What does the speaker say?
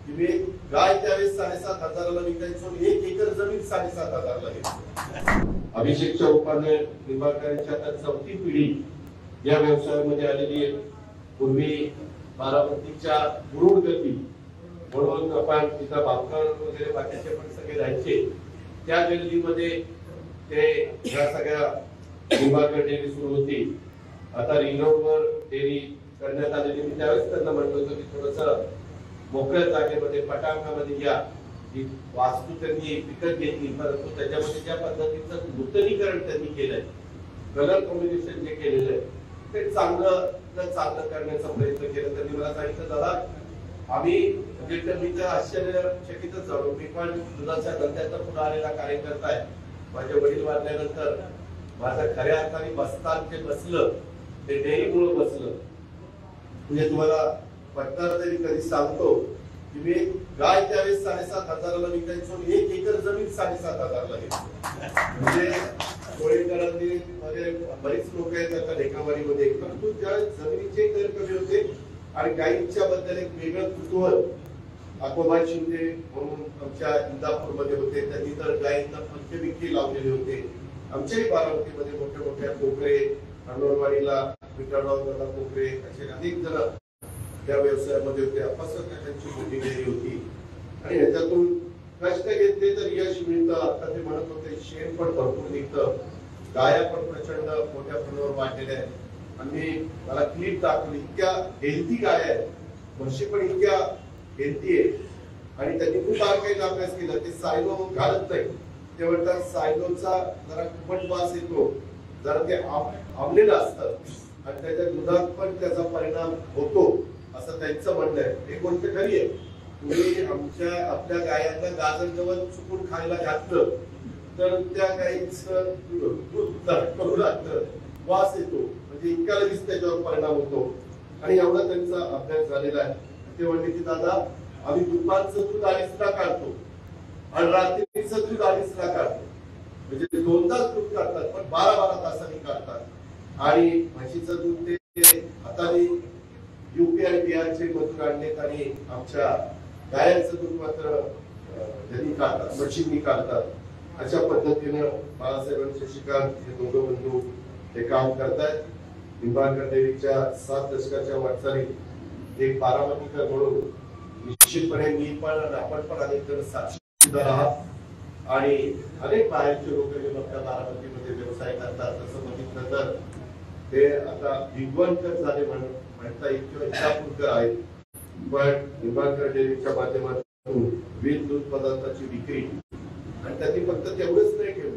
की मी गाय त्यावेळेस 7,500ला विकायचो, 1 एकर जमीन 7,500ला घ्यायचो. अभिषेकच्या रूपाने निंबाळकरांची आता 4थी पिढी या व्यवसायामध्ये आलेली आहे. पूर्वी बारामतीच्या गुरुड गल्ली म्हणून आपण तिथं भाकर वगैरे बाकीचे पण सगळे राहायचे, त्या गल्लीमध्ये ते ह्या सगळ्या निंबाळकर डेअरी सुरू होती. आता रिंग रोडवर डेअरी करण्यात आलेली. मी त्यावेळेस त्यांना म्हणलं होतं की थोडंसं मोकळ्या जागेमध्ये पटांगामध्ये या. ही वास्तू त्यांनी विकत घेतली, परंतु त्याच्यामध्ये ज्या पद्धतीचं नूतनीकरण त्यांनी केलंय, कलर कॉम्बिनेशन जे केलेलं आहे ते चांगलं करण्याचा प्रयत्न केला. त्यांनी मला सांगितलं, दादा आम्ही म्हणजे मी तर आश्चर्यचकितच झालो. मी पण दुधाच्या धंद्याचा पुढे आलेला कार्यकर्ता आहे. माझे वडील वारल्यानंतर माझं खऱ्या अर्थाने बसतान जे बसलं ते डेअरीमुळे बसलं. म्हणजे तुम्हाला पटणार तरी कधी सांगतो की मी गाय त्यावेळेस 7,500ला विकायचो, 1 एकर जमीन 7,500ला घ्यायचो. म्हणजे कोळेकरांनी वगैरे बरीच लोक आहेत आता लेखावारीमध्ये, परंतु त्यावेळेस जमिनीचे दर कमी होते आणि गायींच्या बद्दल एक वेगळं कुतूहल. आकोबा शिंदे म्हणून आमच्या इंदापूरमध्ये होते, त्यांनी तर गायींना पंचविक्री लावलेले होते. आमच्याही बारामतीमध्ये मोठ्या मोठ्या कोकरे, अंगणवाडीला विठाळराव कोकरे असे अनेक जण त्या व्यवसायामध्ये होते. अपासक त्यांची मोठी डेअरी होती आणि ह्याच्यातून कष्ट घेतले तर यश मिळतं. आता ते म्हणत होते शेण पण भरपूर निघतं, गाया पण प्रचंड मोठ्या प्रमाणावर वाढलेल्या आहेत. आणि मला क्लिप दाखवली, इतक्या हेल्थी गाय आहेत, म्हशी पण इतक्या हेल्थी आहे. आणि त्यांनी खूप बारकाईने अभ्यास केला. ते सायलो घालत नाही, ते म्हणतात सायलोचा जरा कुपट वास येतो, जरा ते आंबलेलं असतं आणि त्याच्या दुधात पण त्याचा परिणाम होतो असं त्यांचं म्हणणं आहे. एक गोष्ट खरी आहे, तुम्ही आपल्या गायांना गाजर गवत चुकून खायला घातलं तर त्या गायीचं दूध करू लागतं, वास येतो, म्हणजे इतक्या लगेच त्याच्यावर परिणाम होतो. आणि एवढा त्यांचा अभ्यास झालेला आहे. ते म्हणले की दादा आम्ही दुपारचं दूध 2:30ला काढतो आणि रात्रीचं दूध 2:30ला काढतो, म्हणजे 2 तास दूध काढतात पण 12-12 तासांनी काढतात. आणि म्हशीचं दूध ते हाताने युपी आणि बिहारचे मधून आणलेत आणि आमच्या गायांचं दूध मात्र त्यांनी काढतात, मशीननी काढतात. अशा पद्धतीनं बाळासाहेब आणि शशिकांत हे दोघं बंधू हे काम करतायत. निंबाळकर डेअरीच्या 7 दशकाच्या वाटचालीत एक बारामतीकर म्हणून निश्चितपणे मी पण आपण पण अनेक जण साक्षीदार आहात आणि अनेक बाहेरचे लोक आपल्या बारामतीमध्ये व्यवसाय करतात. तसं बघितलं तर ते आता विद्वानकर झाले म्हणता येईल किंवा इंदापूरकर आहेत, पण निंबाळकर डेअरीच्या माध्यमातून विविध दूध पदार्थाची विक्री आणि त्यांनी फक्त तेवढंच नाही केलं,